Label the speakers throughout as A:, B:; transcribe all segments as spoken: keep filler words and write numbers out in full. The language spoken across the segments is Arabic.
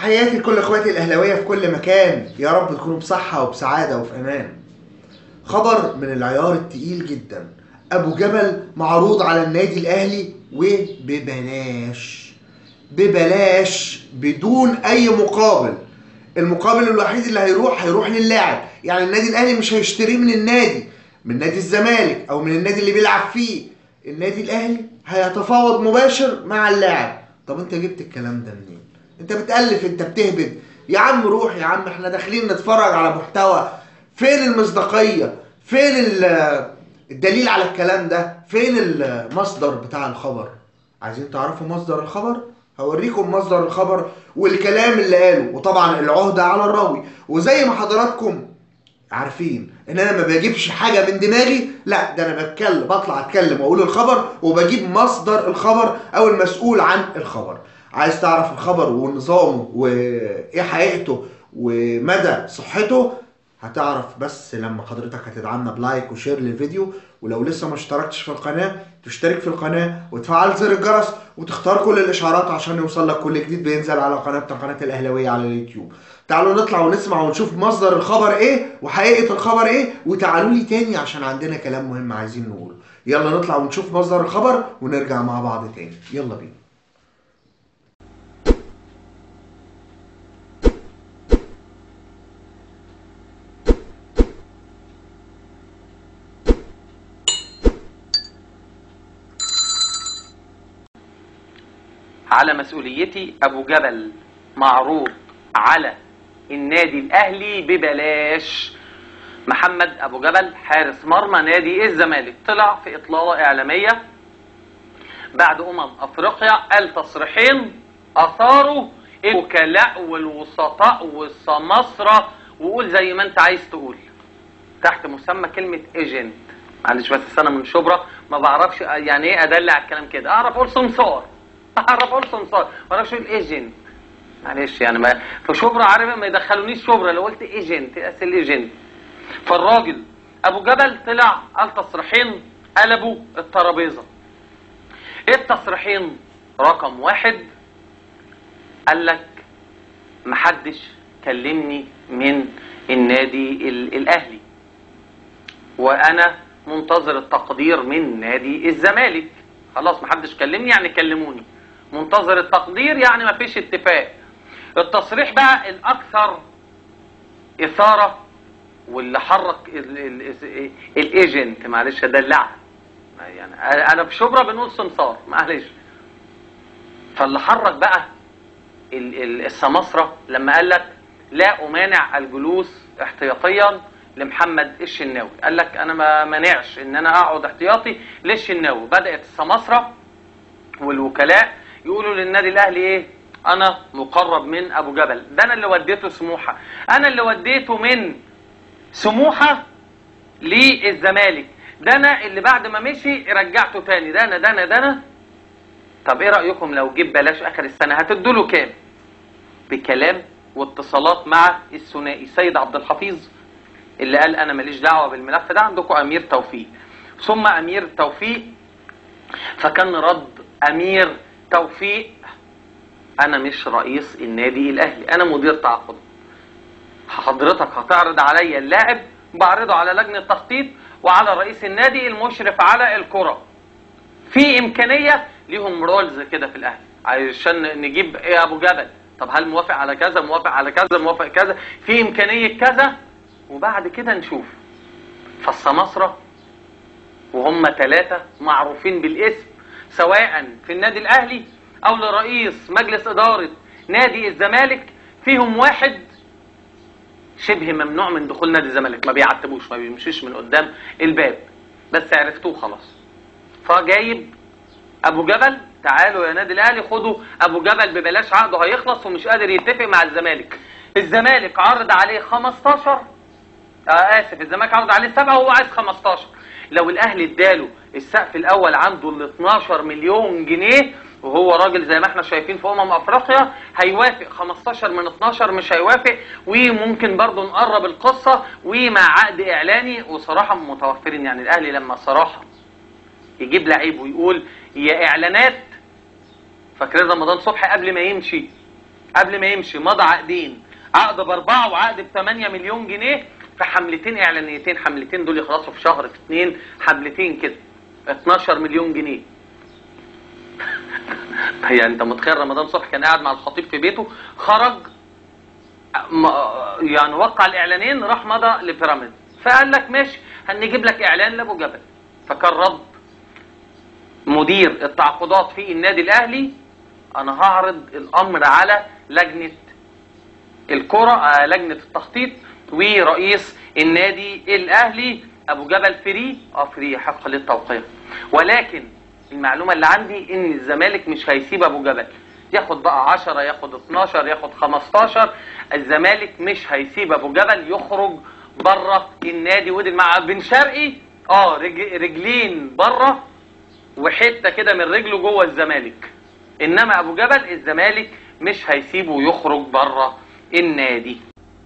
A: تحياتي لكل اخواتي الاهلاويه في كل مكان، يا رب تكونوا بصحه وبسعاده وفي امان. خبر من العيار التقيل جدا، ابو جبل معروض على النادي الاهلي وببلاش ببلاش بدون اي مقابل. المقابل الوحيد اللي هيروح هيروح للاعب، يعني النادي الاهلي مش هيشتريه من النادي من نادي الزمالك او من النادي اللي بيلعب فيه. النادي الاهلي هيتفاوض مباشر مع اللاعب. طب انت جبت الكلام ده منين؟ انت بتألف، انت بتهبد. يا عم روح يا عم، احنا داخلين نتفرج على محتوى. فين المصداقية؟ فين الدليل على الكلام ده؟ فين المصدر بتاع الخبر؟ عايزين تعرفوا مصدر الخبر؟ هوريكم مصدر الخبر والكلام اللي قاله، وطبعا العهدة على الراوي. وزي ما حضراتكم عارفين ان انا ما بجيبش حاجة من دماغي، لا ده انا بتكلم، بطلع اتكلم واقول الخبر وبجيب مصدر الخبر او المسؤول عن الخبر. عايز تعرف الخبر ونظامه وايه حقيقته ومدى صحته؟ هتعرف بس لما حضرتك هتدعمنا بلايك وشير للفيديو. ولو لسه ما اشتركتش في القناة تشترك في القناة وتفعل زر الجرس وتختار كل الاشعارات عشان يوصل لك كل جديد بينزل على قناتنا قناة الاهلاوية على اليوتيوب. تعالوا نطلع ونسمع ونشوف مصدر الخبر ايه وحقيقة الخبر ايه، وتعالوا لي تاني عشان عندنا كلام مهم عايزين نقوله. يلا نطلع ونشوف مصدر الخبر ونرجع مع بعض تاني. يلا بينا.
B: على مسؤوليتي، ابو جبل معروض على النادي الاهلي ببلاش. محمد ابو جبل حارس مرمى نادي الزمالك طلع في اطلاله اعلاميه بعد امم افريقيا، قال تصريحين اثاروا الوكلاء والوسطاء والسماسره، وقول زي ما انت عايز تقول تحت مسمى كلمه ايجنت. معلش بس انا من شبرا ما بعرفش يعني ايه ادلع الكلام كده، اعرف اقول سمسار اعرف اقول سمسار ما اعرفش اقول ايجنت. معلش يعني ما في شبرا عارف ما يدخلونيش شبرا لو قلت ايجنت اصل ايجنت. فالراجل ابو جبل طلع قال تصريحين قلبوا الترابيزه. ايه التصريحين؟ رقم واحد، قال لك محدش كلمني من النادي الاهلي وانا منتظر التقدير من نادي الزمالك. خلاص محدش كلمني يعني كلموني، منتظر التقدير يعني مفيش اتفاق. التصريح بقى الاكثر اثاره واللي حرك الايجنت، معلش ادلعها يعني انا في شبرا بنقول سمسار معلش. فاللي حرك بقى السماسره لما قال لك لا امانع الجلوس احتياطيا لمحمد الشناوي. قال لك انا ما مانعش ان انا اقعد احتياطي للشناوي. بدات السماسره والوكلاء يقولوا للنادي الاهلي ايه؟ انا مقرب من ابو جبل، ده انا اللي وديته سموحه، انا اللي وديته من سموحه للزمالك، ده انا اللي بعد ما مشي رجعته تاني، ده انا ده انا ده انا. طب ايه رايكم لو جيب بلاش اخر السنه هتدوا له كام؟ بكلام واتصالات مع الثنائي سيد عبد الحفيظ اللي قال انا ماليش دعوه بالملف ده، عندكم امير توفيق ثم امير توفيق. فكان رد امير توفيق انا مش رئيس النادي الاهلي، انا مدير تعاقد. حضرتك هتعرض عليا اللاعب بعرضه على لجنه تخطيط وعلى رئيس النادي المشرف على الكره. في امكانيه ليهم رولز كده في الاهلي عشان نجيب ايه ابو جبل، طب هل موافق على كذا، موافق على كذا، موافق كذا، في امكانيه كذا، وبعد كده نشوف. فالسماسره وهم ثلاثه معروفين بالاسم سواء في النادي الاهلي او لرئيس مجلس اداره نادي الزمالك، فيهم واحد شبه ممنوع من دخول نادي الزمالك، ما بيعتبوش، ما بيمشيش من قدام الباب، بس عرفتوه خلاص. فجايب ابو جبل، تعالوا يا نادي الاهلي خدوا ابو جبل ببلاش، عقده هيخلص ومش قادر يتفق مع الزمالك. الزمالك عرض عليه خمستاشر، آه اسف الزمالك عرض عليه سبعة وهو عايز خمستاشر. لو الاهلي اداله السقف الاول عنده ال اتناشر مليون جنيه وهو راجل زي ما احنا شايفين في امم افريقيا هيوافق. خمستاشر من اتناشر مش هيوافق، وممكن برضو نقرب القصه ومع عقد اعلاني. وصراحه متوفرين يعني الاهلي لما صراحه يجيب لعيب ويقول يا اعلانات. فاكرين رمضان صبحي قبل ما يمشي قبل ما يمشي مضى عقدين، عقد باربعه وعقد بثمانية مليون جنيه في حملتين اعلانيتين. حملتين دول يخلصوا في شهر، في اتنين حملتين كده اتناشر مليون جنيه. هي انت متخيل رمضان صبحي كان قاعد مع الخطيب في بيته، خرج يعني وقع الاعلانين، راح مضى لبيراميدز، فقال لك ماشي هنجيب لك اعلان لابو جبل. فكان رد مدير التعاقدات في النادي الاهلي انا هعرض الامر على لجنه الكره، لجنه التخطيط، ورئيس النادي الاهلي ابو جبل فري اه فري حق للتوقيع، ولكن المعلومه اللي عندي ان الزمالك مش هيسيب ابو جبل، ياخد بقى عشرة ياخد اتناشر ياخد خمستاشر، الزمالك مش هيسيب ابو جبل يخرج بره النادي. ودي مع بن شرقي اه رجلين بره وحته كده من رجله جوه الزمالك، انما ابو جبل الزمالك مش هيسيبه يخرج بره النادي.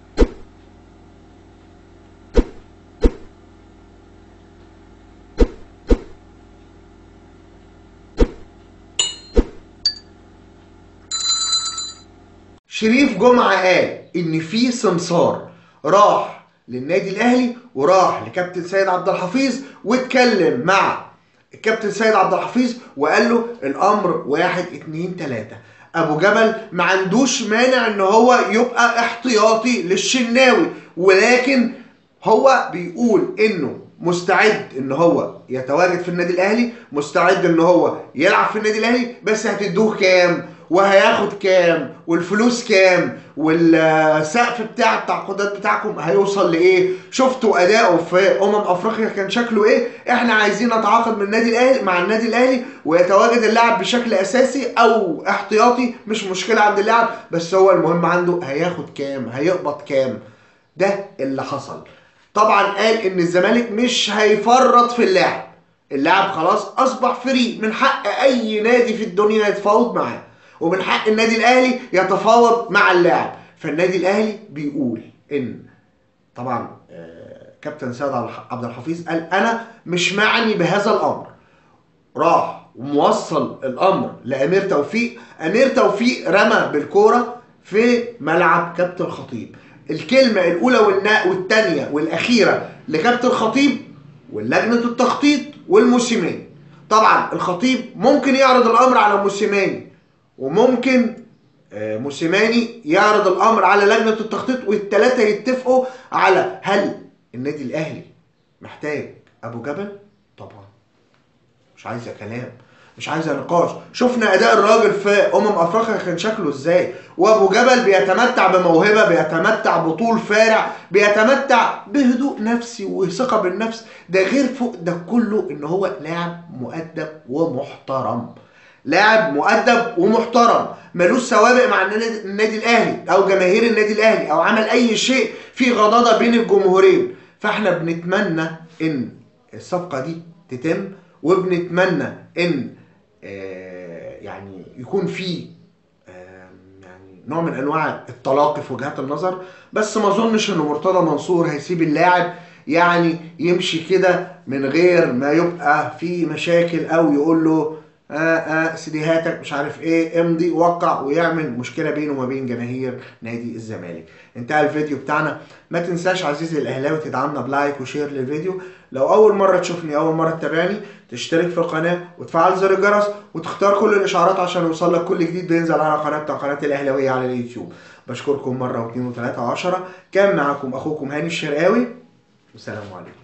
A: شريف جمعة قال ان في سمسار راح للنادي الاهلي وراح لكابتن سيد عبد الحفيظ واتكلم مع الكابتن سيد عبد الحفيظ وقال له الامر واحد اتنين تلاتة. ابو جبل ما عندوش مانع ان هو يبقى احتياطي للشناوي، ولكن هو بيقول انه مستعد ان هو يتواجد في النادي الاهلي، مستعد ان هو يلعب في النادي الاهلي، بس هتدوه كام وهياخد كام والفلوس كام والسقف بتاع التعاقدات بتاعكم هيوصل لايه؟ شفتوا اداؤه في امم افريقيا كان شكله ايه؟ احنا عايزين نتعاقد من النادي الاهلي مع النادي الاهلي ويتواجد اللاعب بشكل اساسي او احتياطي، مش مشكله عند اللاعب، بس هو المهم عنده هياخد كام، هيقبض كام. ده اللي حصل. طبعا قال ان الزمالك مش هيفرط في اللاعب، اللاعب خلاص اصبح فري، من حق اي نادي في الدنيا يتفاوض معاه، ومن حق النادي الاهلي يتفاوض مع اللاعب. فالنادي الاهلي بيقول ان طبعا كابتن سيد عبد الحفيظ قال انا مش معني بهذا الامر، راح وموصل الامر لامير توفيق، امير توفيق رمى بالكوره في ملعب كابتن الخطيب. الكلمه الاولى والثانيه والاخيره لكابتن الخطيب واللجنه التخطيط والموسيماني. طبعا الخطيب ممكن يعرض الامر على موسيماني، وممكن موسيماني يعرض الامر على لجنه التخطيط، والثلاثه يتفقوا على هل النادي الاهلي محتاج ابو جبل. طبعا مش عايزه كلام، مش عايزه نقاش. شفنا اداء الراجل في امم افريقيا كان شكله ازاي، وابو جبل بيتمتع بموهبه، بيتمتع بطول فارع، بيتمتع بهدوء نفسي وثقه بالنفس. ده غير فوق ده كله ان هو لاعب مؤدب ومحترم، لاعب مؤدب ومحترم، ملوش سوابق مع النادي الاهلي او جماهير النادي الاهلي او عمل اي شيء في غضاضه بين الجمهورين. فاحنا بنتمنى ان الصفقه دي تتم، وبنتمنى ان آه يعني يكون في آه يعني نوع من انواع التلاقي في وجهات النظر، بس ما اظنش ان مرتضى منصور هيسيب اللاعب يعني يمشي كده من غير ما يبقى في مشاكل، او يقول له اه اه سيديهاتك مش عارف ايه امضي وقع ويعمل مشكله بينه وما بين جماهير نادي الزمالك. انتهى الفيديو بتاعنا. ما تنساش عزيزي الاهلاوي تدعمنا بلايك وشير للفيديو. لو اول مره تشوفني، اول مره تتابعني، تشترك في القناه وتفعل زر الجرس وتختار كل الاشعارات عشان يوصل لك كل جديد بينزل على قناتنا قناه الاهلاويه على اليوتيوب. بشكركم مره واثنين وثلاثه وعشره. كان معاكم اخوكم هاني الشرقاوي، والسلام عليكم.